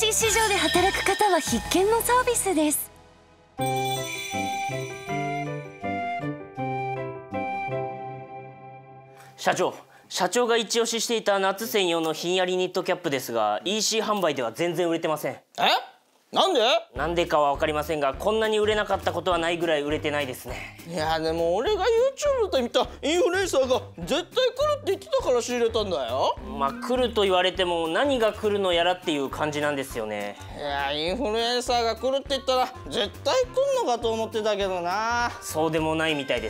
EC 市場で働く方は必見のサービスです。 社長が一押ししていた夏専用のひんやりニットキャップですが EC 販売では全然売れてません。 なんで？ なんでかは分かりませんが、こんなに売れなかったことはないぐらい売れてないですね。 いやでも俺が YouTube で見たインフルエンサーが絶対来るって言ってたから仕入れたんだよ。 まあ来ると言われても何が来るのやらっていう感じなんですよね。 いやインフルエンサーが来るって言ったら絶対来んのかと思ってたけどな。 そうでもないみたいです。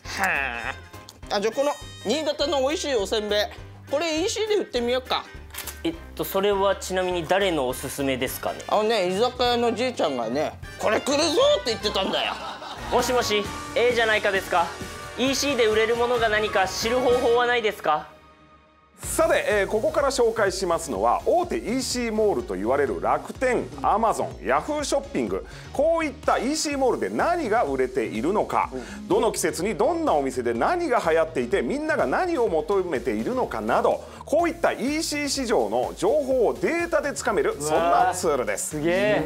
はあ。じゃあこの新潟の美味しいおせんべい、これ EC で売ってみようか。 それはちなみに誰のおすすめですかね？ 居酒屋のじいちゃんがね、これ来るぞって言ってたんだよ。 もしもし、じゃないかですか。 EC で売れるものが何か知る方法はないですか？ さて、ここから紹介しますのは大手 EC モールと言われる楽天、アマゾン、ヤフーショッピング、こういった EC モールで何が売れているのか、どの季節にどんなお店で何が流行っていてみんなが何を求めているのかなど、こういった EC 市場の情報をデータでつかめる、そんなツールです。 すげえ。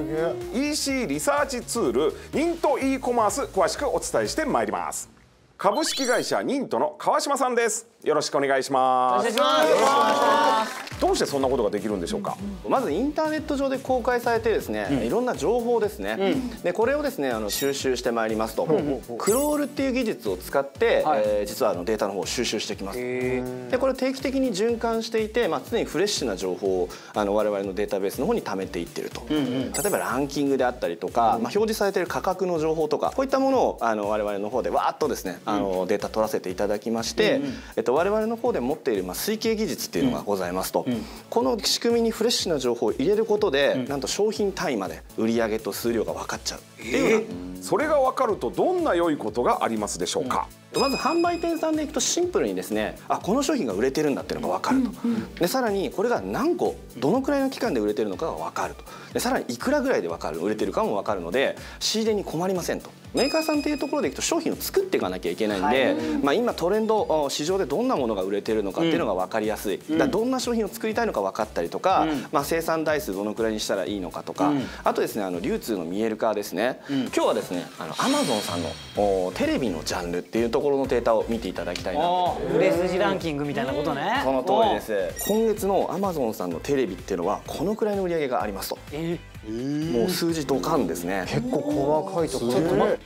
EC リサーチツールニント e コマース、詳しくお伝えしてまいります。株式会社ニントの川島さんです。よろしくお願いします。どうしてそんなことができるんでしょうか？ まずインターネット上で公開されてですね、いろんな情報ですね、でこれをですね収集してまいりますと、クロールっていう技術を使って、実はデータの方を収集してきます。でこれを定期的に循環していて、常にフレッシュな情報を我々のデータベースの方に貯めていってると、例えばランキングであったりとか、表示されている価格の情報とか、こういったものを我々の方でわーっとですねデータ取らせていただきまして、我々の方で持っている推計技術っていうのがございますと、この仕組みにフレッシュな情報を入れることで、なんと商品単位まで売上と数量が分かっちゃうっていうような、 それが分かるとどんな良いことがありますでしょうか？ まず販売店さんでいくとシンプルにですね、この商品が売れてるんだっていうのが分かると、でさらにこれが何個どのくらいの期間で売れてるのかが分かると、でさらにいくらぐらいで売れてるかも分かるので、仕入れに困りませんと。メーカーさんっていうところでいくと商品を作っていかなきゃいけないんで、今トレンド市場でどんなものが売れてるのかっていうのが分かりやすい、どんな商品を作りたいのか分かったりとか、生産台数どのくらいにしたらいいのかとか、あとですね流通の見える化ですね、今日はですねアマゾンさんのテレビのジャンルっていうところのデータを見ていただきたいなと。 売れ筋ランキングみたいなことね。 その通りです。今月のアマゾンさんのテレビっていうのはこのくらいの売り上げがありますと。もう数字ドカンですね。 結構細かいところ。ちょっと待って、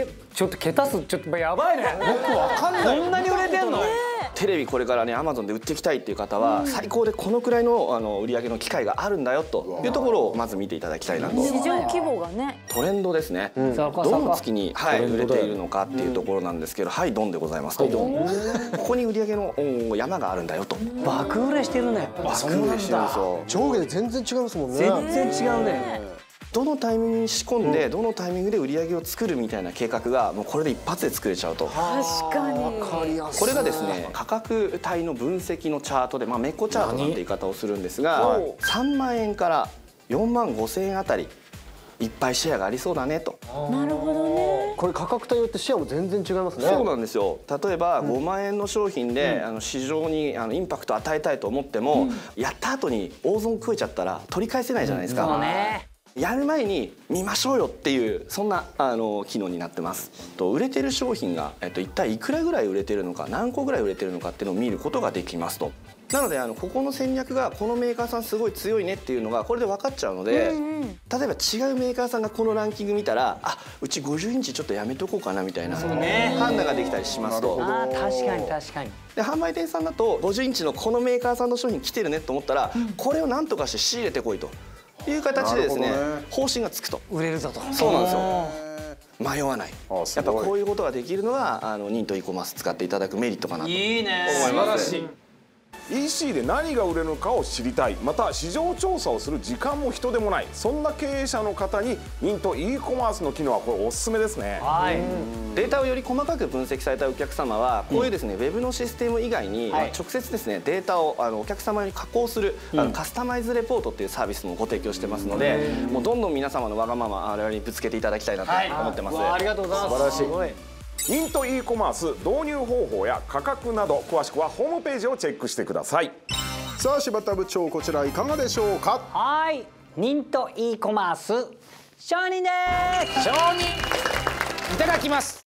ちょっと桁数ちょっとやばいね。僕わかんない。こんなに売れてんの？ テレビこれからねアマゾンで売っていきたいっていう方は、最高でこのくらいの売り上げの機会があるんだよというところをまず見ていただきたいなと。 市場規模がね。 トレンドですね。どの月に売れているのかっていうところなんですけど、はいドンでございますと。ここに売り上げの山があるんだよと。 爆売れしてるね。 爆売れしてるんですよ。 上下で全然違いますもんね。 全然違うね。 どのタイミングに仕込んで、どのタイミングで売り上げを作るみたいな計画がもうこれで一発で作れちゃうと。 確かに。 これがですね価格帯の分析のチャートで、メッコチャートなんて言い方をするんですが、3万円から4万5千円あたりいっぱいシェアがありそうだねと。 なるほどね。 これ価格帯によってシェアも全然違いますね。 そうなんですよ。例えば5万円の商品で市場にインパクトを与えたいと思っても、やった後に大損食えちゃったら取り返せないじゃないですか。 そうね。 やる前に見ましょうよっていうそんな機能になってます。売れてる商品が一体いくらぐらい売れてるのか、何個ぐらい売れてるのかっていうのを見ることができますと。なのでここの戦略がこのメーカーさんすごい強いねっていうのがこれで分かっちゃうので、例えば違うメーカーさんがこのランキング見たら、うち50インチちょっとやめとこうかなみたいな判断ができたりしますと。 確かに確かに。 で販売店さんだと50インチのこのメーカーさんの商品来てるねと思ったら、これを何とかして仕入れてこいという形でですね方針がつくと。 売れるぞと。 そうなんですよ。迷わない。やっぱこういうことができるのがニント e コマース使っていただくメリットかなと思います。 EC で何が売れるのかを知りたい、また市場調査をする時間も人でもない、そんな経営者の方にニント e コマースの機能はこれおすすめですね。 データをより細かく分析されたお客様はこういうですねウェブのシステム以外に直接ですねデータをお客様に加工するカスタマイズレポートっていうサービスもご提供してますので、もうどんどん皆様のわがまま我々にぶつけていただきたいなと思ってます。 ありがとうございます。 素晴らしい。ニント e コマース導入方法や価格など詳しくはホームページをチェックしてください。 さあ柴田部長、こちらいかがでしょうか？ はい、 忍と e コマース承認です。承認いただきます。